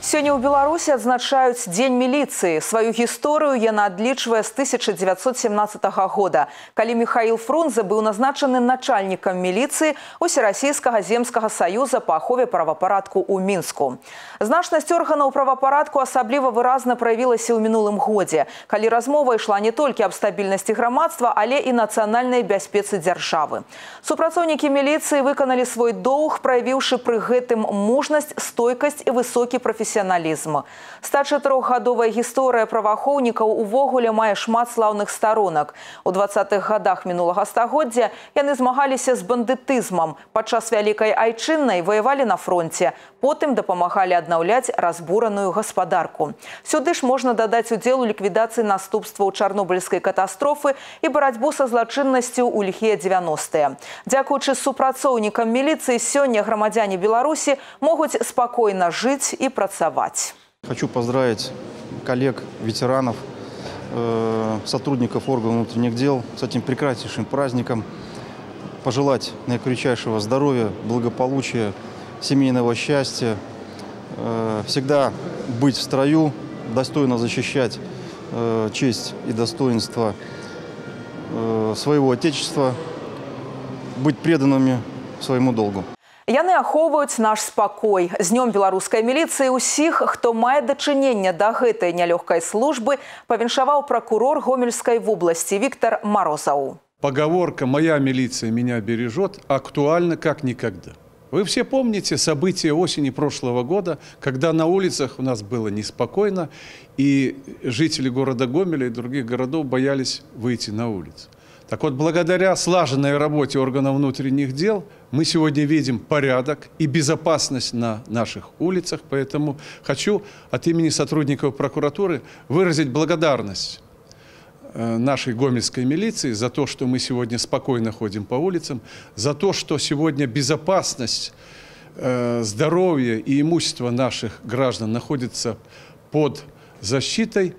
Сёння ў Беларусі адзначаюць Дзень міліцыі. Сваю гісторыю яна адлічвае з 1917 года, калі Михаил Фрунзе быў назначаны начальнікам міліцыі Усерасійскага земскага саюза па ахове правапарадку ў Мінску. Значнасць органаў правапарадку асабліва выразна праявілася ў мінулым годзе, калі размова ішла не толькі аб стабільнасці грамадства, але і нацыянальнай бяспецы дзяржавы. Супрацоўнікі міліцыі выканалі свой доўг, праявіўшы пры гэтым мужнасць, стойкасць і высокі прафесіяналізм. 104-гадовая гісторыя праваахоўнікаў увогуле мае шмат слаўных сторонак. У 20-х годах мінулага стагоддзя яны змагаліся з бандытызмам. Падчас Вялікай Айчыннай ваявалі на фронте, потым дапамагалі аднаўляць разбураную гаспадарку. Сюды ж можна дадаць удзел у ліквідацыі наступстваў Чарнобыльскай катастрофы і барацьбу са злачыннасцю ў ліхія 90-е. Дзякуючы супрацоўнікам міліцыі сёння грамадзяне Беларусі могуць спакойна жыць і працаваць. Хочу поздравить коллег, ветеранов, сотрудников органов внутренних дел с этим прекраснейшим праздником. Пожелать наикрепчайшего здоровья, благополучия, семейного счастья. Всегда быть в строю, достойно защищать честь и достоинство своего Отечества, быть преданными своему долгу. Яны ахоўваюць наш спакой. З днём беларускай міліцыі ўсіх, хто мае дачыненне да гэтай нялёгкай службы, павіншаваў прокурор Гомельской вобласці Виктор Морозов. Поговорка «Моя милиция меня бережет» актуальна как никогда. Вы все помните события осени прошлого года, когда на улицах у нас было неспокойно, и жители города Гомеля и других городов боялись выйти на улицу. Так вот, благодаря слаженной работе органов внутренних дел мы сегодня видим порядок и безопасность на наших улицах. Поэтому хочу от имени сотрудников прокуратуры выразить благодарность нашей гомельской милиции за то, что мы сегодня спокойно ходим по улицам, за то, что сегодня безопасность, здоровье и имущество наших граждан находится под защитой.